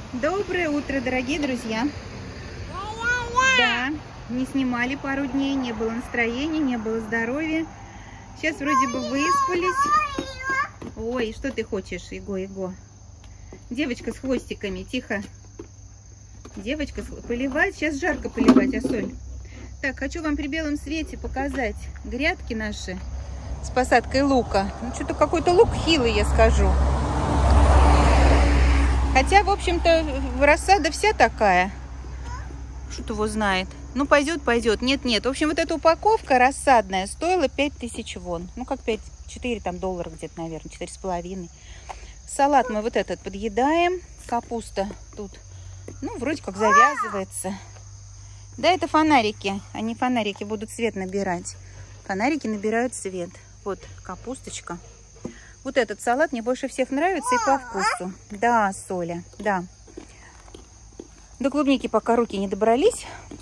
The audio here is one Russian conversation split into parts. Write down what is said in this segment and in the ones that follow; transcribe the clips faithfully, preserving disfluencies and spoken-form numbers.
Доброе утро, дорогие друзья. Да, не снимали пару дней, не было настроения, не было здоровья. Сейчас вроде бы выспались. Ой, что ты хочешь, Иго, Иго? Девочка с хвостиками, тихо. Девочка, с... поливать, сейчас жарко поливать, Асоль. Так, хочу вам при белом свете показать грядки наши с посадкой лука. Ну, что-то какой-то лук хилый, я скажу. Хотя, в общем-то, рассада вся такая. Что-то его знает. Ну, пойдет, пойдет. Нет, нет. В общем, вот эта упаковка рассадная стоила пять тысяч вон. Ну, как пять, четыре там доллара где-то, наверное, четыре с половиной. Салат мы вот этот подъедаем. Капуста тут, ну, вроде как завязывается. Да, это фонарики. Они фонарики будут цвет набирать. Фонарики набирают цвет. Вот капусточка. Вот этот салат мне больше всех нравится и по вкусу. Да, Соля, да. До клубники пока руки не добрались.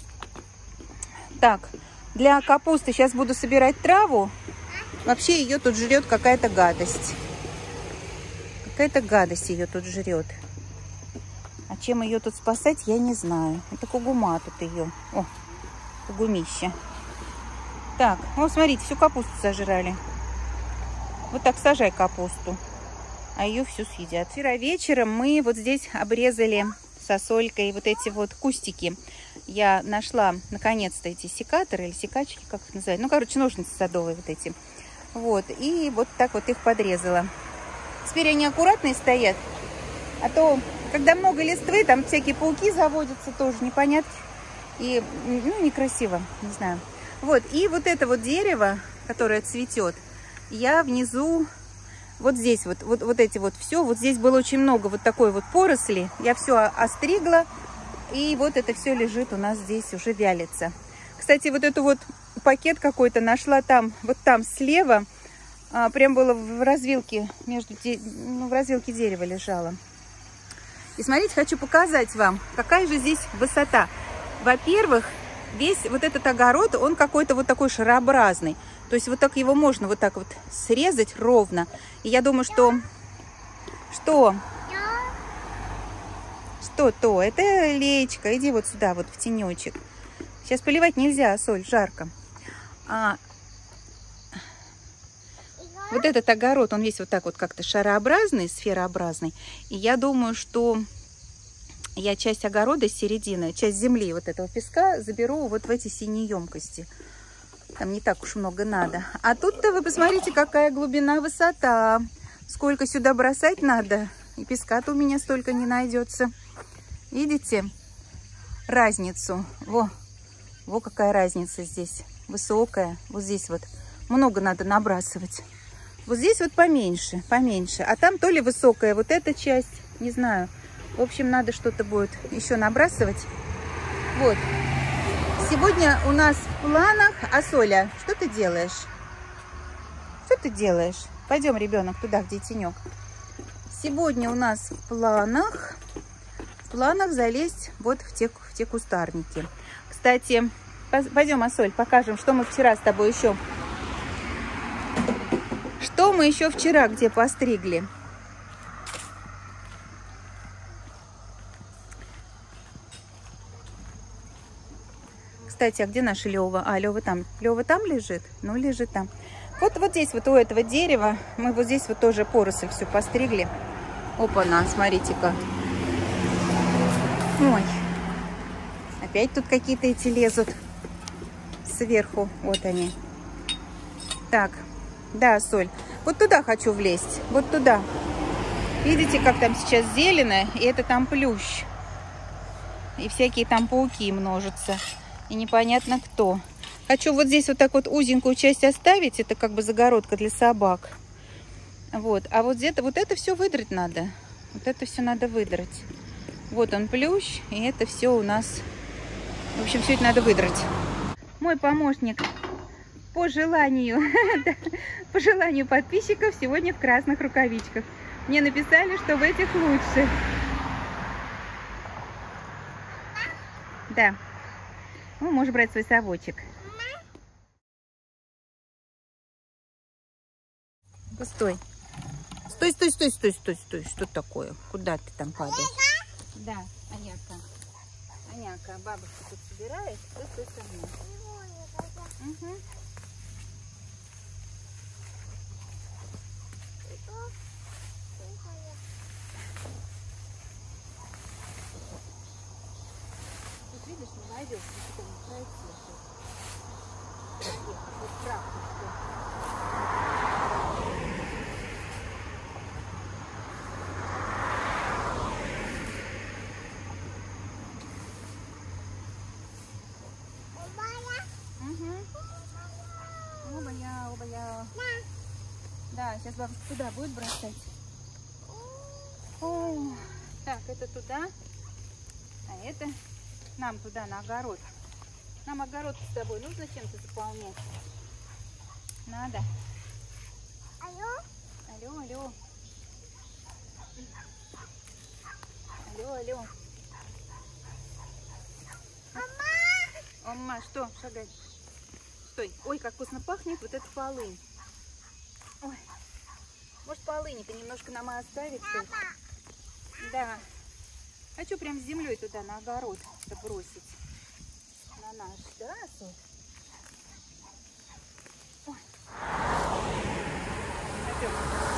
Так, для капусты сейчас буду собирать траву. Вообще ее тут жрет какая-то гадость. Какая-то гадость ее тут жрет. А чем ее тут спасать, я не знаю. Это кугума тут ее. О, кугумище. Так, вот смотрите, всю капусту сожрали. Вот так сажай капусту, а ее всю съедят. Вчера вечером мы вот здесь обрезали сосолькой вот эти вот кустики. Я нашла наконец-то эти секаторы или секачки, как их называют. Ну, короче, ножницы садовые вот эти. Вот, и вот так вот их подрезала. Теперь они аккуратные стоят, а то, когда много листвы, там всякие пауки заводятся, тоже непонятки. И, ну, некрасиво, не знаю. Вот, и вот это вот дерево, которое цветет, я внизу, вот здесь вот, вот, вот эти вот все, вот здесь было очень много вот такой вот поросли. Я все остригла, и вот это все лежит у нас здесь, уже вялится. Кстати, вот эту вот пакет какой-то нашла там, вот там слева, а, прям было в развилке, между, ну, в развилке дерева лежало. И смотрите, хочу показать вам, какая же здесь высота. Во-первых, весь вот этот огород, он какой-то вот такой шарообразный. То есть вот так его можно вот так вот срезать ровно. И я думаю, что... Что? Что-то? Это Леечка. Иди вот сюда, вот в тенечек. Сейчас поливать нельзя, Соль, жарко. А... Вот этот огород, он весь вот так вот как-то шарообразный, сферообразный. И я думаю, что я часть огорода с середины, часть земли вот этого песка заберу вот в эти синие емкости. Там не так уж много надо. А тут-то вы посмотрите, какая глубина, высота. Сколько сюда бросать надо. И песка-то у меня столько не найдется. Видите разницу? Во, во какая разница здесь. Высокая. Вот здесь вот много надо набрасывать. Вот здесь вот поменьше, поменьше. А там то ли высокая вот эта часть, не знаю. В общем, надо что-то будет еще набрасывать. Вот. Сегодня у нас в планах... А, Соля, что ты делаешь? Что ты делаешь? Пойдем, ребенок, туда, где тенек. Сегодня у нас в планах... В планах залезть вот в те, в те кустарники. Кстати, пойдем, Асоль, покажем, что мы вчера с тобой еще... Что мы еще вчера где постригли? Кстати, а где наша Лева? А, Лева там. Лева там лежит? Ну, лежит там. Вот, вот здесь вот у этого дерева мы вот здесь вот тоже поросль все постригли. Опа-на, смотрите-ка. Ой. Опять тут какие-то эти лезут сверху. Вот они. Так. Да, Соль. Вот туда хочу влезть. Вот туда. Видите, как там сейчас зелено? И это там плющ. И всякие там пауки множатся. И непонятно кто. Хочу вот здесь вот так вот узенькую часть оставить. Это как бы загородка для собак. Вот. А вот где-то вот это все выдрать надо. Вот это все надо выдрать. Вот он плющ. И это все у нас... В общем, все это надо выдрать. Мой помощник по желанию, по желанию подписчиков сегодня в красных рукавичках. Мне написали, что в этих лучше. Да. Ну, можешь брать свой совочек. Стой. Стой, стой, стой, стой, стой, стой. Что такое? Куда ты там падаешь? Да, Аняка. Аняка, бабушка тут собирает, ты стой со мной. Угу. Вот видишь, не найдешь, что не пройти. Вот правда, что. Оба-я, оба-я. Да, сейчас бабушка туда будет бросать. О, так, это туда, а это нам туда, на огород. Нам огород с тобой нужно чем-то заполнять? Надо. Алло? Алло, алло. Алло, алло. Мама! Мама, что? Шагай. Стой. Ой, как вкусно пахнет вот эта полынь. Ой. Может, полыни-то немножко нам и оставить? Папа. Да. Хочу прям с землей туда, на огород, бросить. На наш, да, Соль? Ой. Пойдем.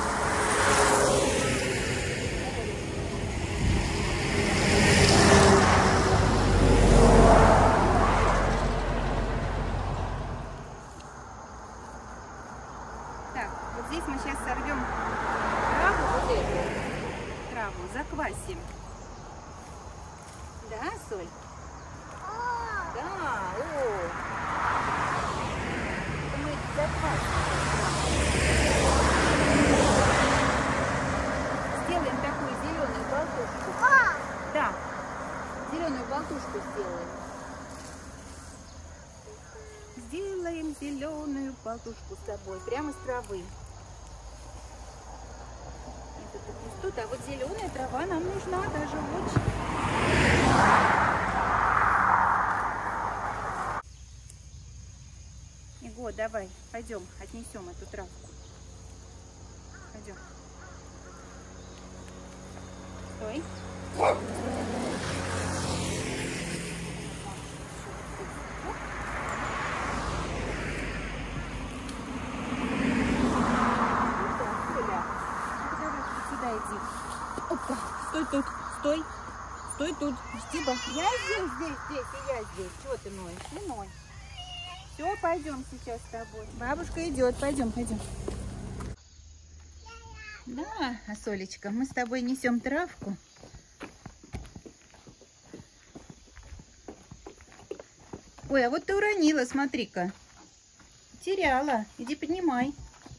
Так, вот здесь мы сейчас сорвем траву, вот эту траву, заквасим. Да, Соль? О! Да, о! Это мы заквасим. Сделаем такую зеленую болтушку. О! Да, зеленую болтушку сделаем. Сделаем зеленую болтушку с тобой, прямо с травы. Это тут, а вот зеленая трава нам нужна даже очень. Иго, давай, пойдем, отнесем эту травку. Пойдем. Стой. Опа, стой тут, стой, стой тут, жди, ба. Я здесь, здесь, здесь, и я здесь. Чего ты ноешь? Не ной. Все, пойдем сейчас с тобой. Бабушка идет, пойдем, пойдем. Да, Асолечка, мы с тобой несем травку. Ой, а вот ты уронила, смотри-ка. Теряла. Иди поднимай.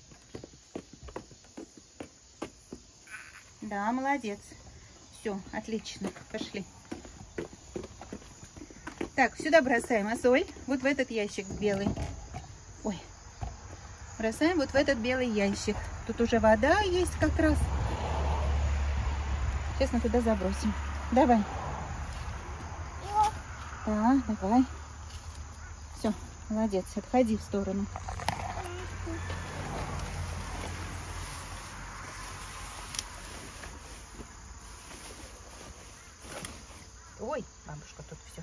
Да, молодец. Все, отлично. Пошли. Так, сюда бросаем, а соль вот в этот ящик белый. Ой. Бросаем вот в этот белый ящик. Тут уже вода есть как раз. Сейчас мы туда забросим. Давай. Да, давай. Все, молодец. Отходи в сторону. Ой, бабушка, тут все.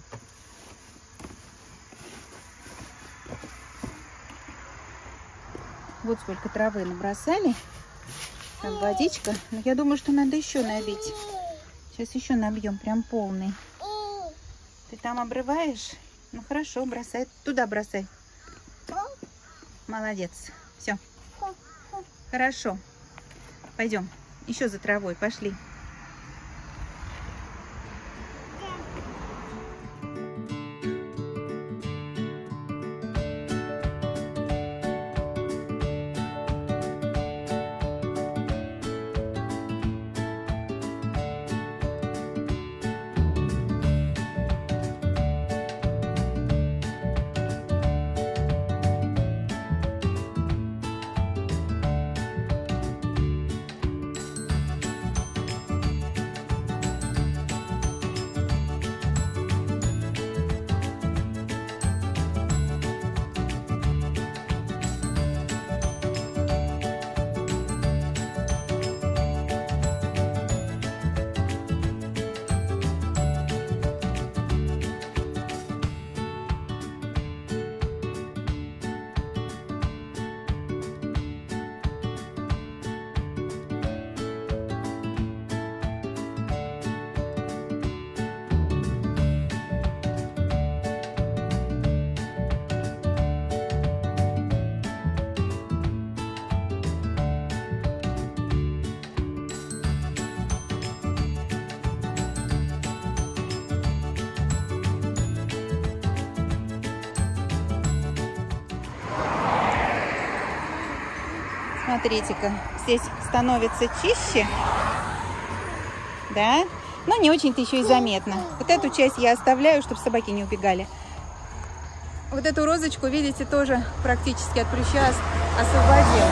Вот сколько травы набросали. Там водичка. Но я думаю, что надо еще набить. Сейчас еще набьем, прям полный. Ты там обрываешь? Ну хорошо, бросай. Туда бросай. Молодец. Все. Хорошо. Пойдем. Еще за травой. Пошли. Смотрите-ка, здесь становится чище. Да? Но не очень-то еще и заметно. Вот эту часть я оставляю, чтобы собаки не убегали. Вот эту розочку, видите, тоже практически от прыща освободила.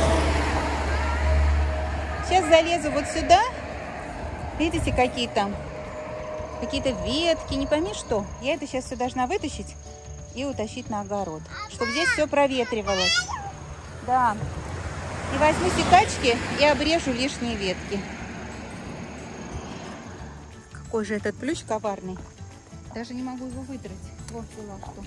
Сейчас залезу вот сюда. Видите, какие там? Какие-то ветки, не пойми что. Я это сейчас все должна вытащить и утащить на огород, чтобы здесь все проветривалось. Да. И возьму секачки и обрежу лишние ветки. Какой же этот плющ коварный. Даже не могу его выдрать. Вот была что.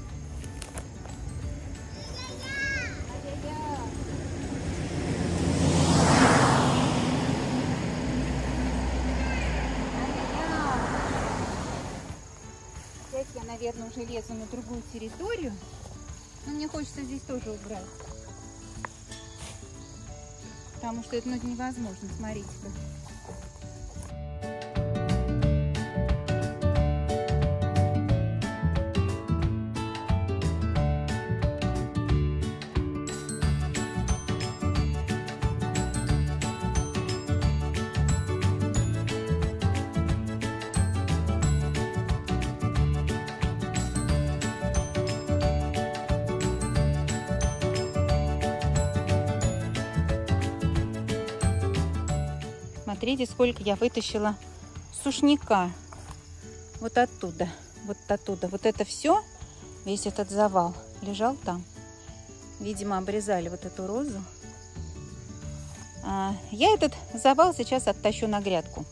Опять я, наверное, уже лезу на другую территорию. Но мне хочется здесь тоже убрать. Потому что это ну, невозможно. Смотрите-ка. Смотрите, сколько я вытащила сушняка. Вот оттуда, вот оттуда. Вот это все, весь этот завал лежал там. Видимо, обрезали вот эту розу. А, я этот завал сейчас оттащу на грядку.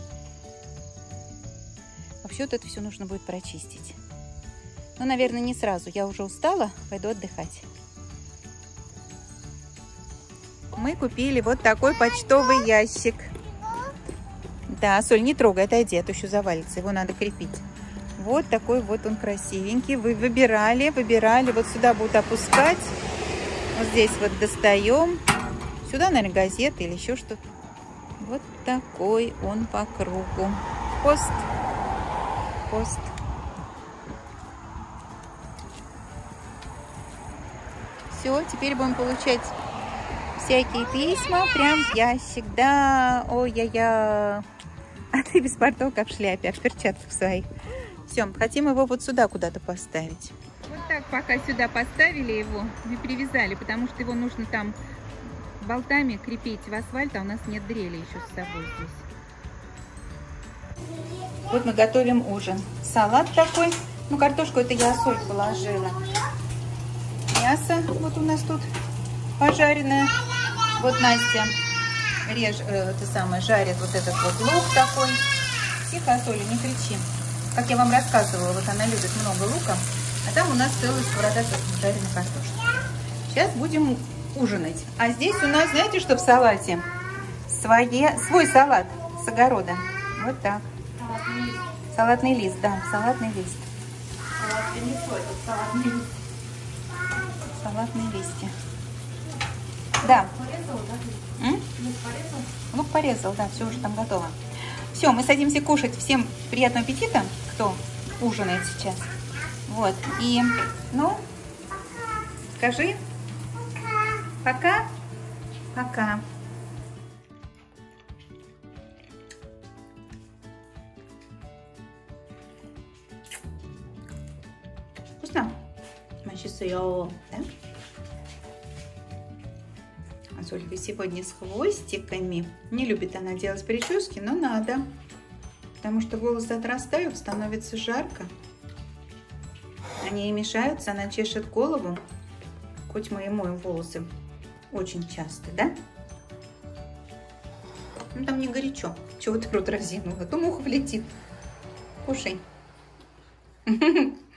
Вообще вот это все нужно будет прочистить. Ну, наверное, не сразу. Я уже устала, пойду отдыхать. Мы купили вот такой почтовый ящик. Да, Соль, не трогай, отойди, а то еще завалится. Его надо крепить. Вот такой вот он красивенький. Вы выбирали, выбирали. Вот сюда будут опускать. Вот здесь вот достаем. Сюда, наверное, газеты или еще что-то. Вот такой он по кругу. Пост. Пост. Все, теперь будем получать всякие письма. Прям в ящик. Да, ой-я-я. А ты без портовка в шляпе, а в перчатках своих. Все, хотим его вот сюда куда-то поставить. Вот так пока сюда поставили его и привязали, потому что его нужно там болтами крепить в асфальт, а у нас нет дрели еще с собой здесь. Вот мы готовим ужин. Салат такой. Ну, картошку это я соль положила. Мясо вот у нас тут пожаренное. Вот Настя режет, э, это самое, жарит вот этот вот лук такой. Тихо, Соля, не кричи. Как я вам рассказывала, вот она любит много лука. А там у нас целая сковорода жареной картошки. Сейчас будем ужинать. А здесь у нас, знаете, что в салате? Свое, свой салат с огорода. Вот так. Салатный лист. Салатный лист, да, салатный лист. Салатный не свой, это салатный лист. Салатные листья. Да. Порезал, да? М? Лук порезал? Лук порезал, да, все уже там готово. Все, мы садимся кушать. Всем приятного аппетита, кто ужинает сейчас. Вот. И, ну, скажи. Пока. Пока. Вкусно? 맛있어요, да? А Солька сегодня с хвостиками. Не любит она делать прически, но надо. Потому что волосы отрастают, становится жарко. Они ей мешаются, она чешет голову. Хоть мы и моем волосы очень часто, да? Ну там не горячо. Чего ты рот разинула? А то муха влетит. Кушай.